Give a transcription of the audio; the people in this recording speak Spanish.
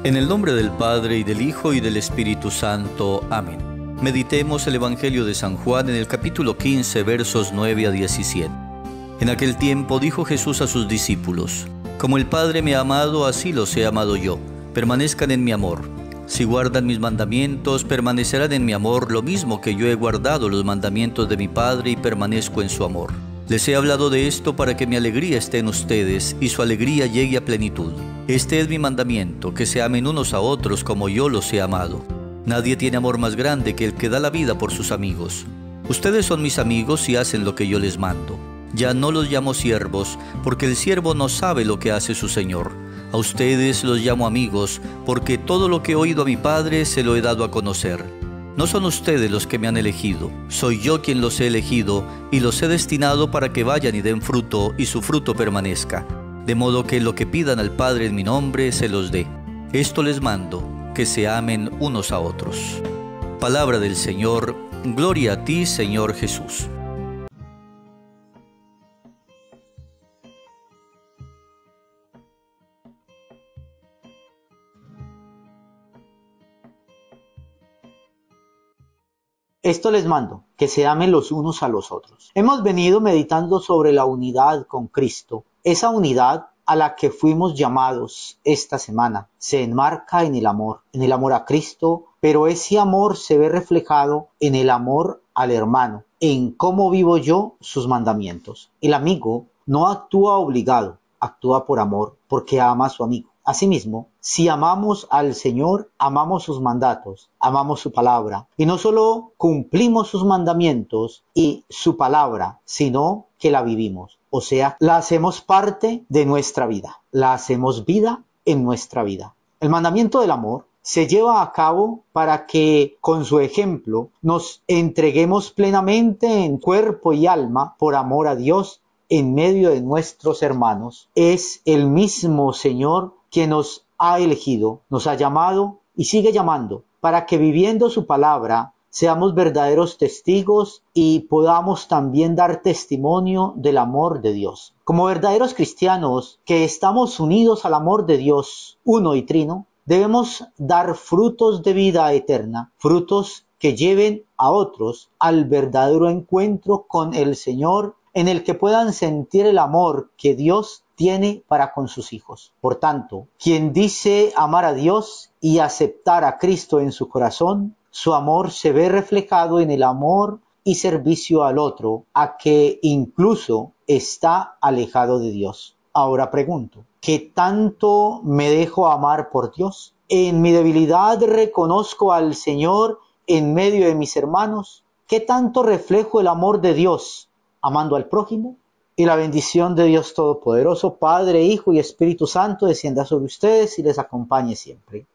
En el nombre del Padre, y del Hijo, y del Espíritu Santo. Amén. Meditemos el Evangelio de San Juan en el capítulo 15, versos 9 a 17. En aquel tiempo dijo Jesús a sus discípulos: Como el Padre me ha amado, así los he amado yo. Permanezcan en mi amor. Si guardan mis mandamientos, permanecerán en mi amor, lo mismo que yo he guardado los mandamientos de mi Padre y permanezco en su amor. Les he hablado de esto para que mi alegría esté en ustedes y su alegría llegue a plenitud. Este es mi mandamiento, que se amen unos a otros como yo los he amado. Nadie tiene amor más grande que el que da la vida por sus amigos. Ustedes son mis amigos y hacen lo que yo les mando. Ya no los llamo siervos, porque el siervo no sabe lo que hace su señor. A ustedes los llamo amigos, porque todo lo que he oído a mi Padre se lo he dado a conocer. No son ustedes los que me han elegido, soy yo quien los he elegido y los he destinado para que vayan y den fruto y su fruto permanezca. De modo que lo que pidan al Padre en mi nombre se los dé. Esto les mando, que se amen unos a otros. Palabra del Señor. Gloria a ti, Señor Jesús. Esto les mando, que se amen los unos a los otros. Hemos venido meditando sobre la unidad con Cristo. Esa unidad a la que fuimos llamados esta semana se enmarca en el amor a Cristo, pero ese amor se ve reflejado en el amor al hermano, en cómo vivo yo sus mandamientos. El amigo no actúa obligado, actúa por amor, porque ama a su amigo. Asimismo, si amamos al Señor, amamos sus mandatos, amamos su palabra, y no solo cumplimos sus mandamientos y su palabra, sino que la vivimos. O sea, la hacemos parte de nuestra vida, la hacemos vida en nuestra vida. El mandamiento del amor se lleva a cabo para que, con su ejemplo, nos entreguemos plenamente en cuerpo y alma por amor a Dios en medio de nuestros hermanos. Es el mismo Señor que nos ha elegido, nos ha llamado y sigue llamando para que viviendo su palabra seamos verdaderos testigos y podamos también dar testimonio del amor de Dios. Como verdaderos cristianos que estamos unidos al amor de Dios, uno y trino, debemos dar frutos de vida eterna, frutos que lleven a otros al verdadero encuentro con el Señor, en el que puedan sentir el amor que Dios tiene para con sus hijos. Por tanto, quien dice amar a Dios y aceptar a Cristo en su corazón, su amor se ve reflejado en el amor y servicio al otro, a que incluso está alejado de Dios. Ahora pregunto, ¿qué tanto me dejo amar por Dios? ¿En mi debilidad reconozco al Señor en medio de mis hermanos? ¿Qué tanto reflejo el amor de Dios amando al prójimo? Y la bendición de Dios Todopoderoso, Padre, Hijo y Espíritu Santo, descienda sobre ustedes y les acompañe siempre.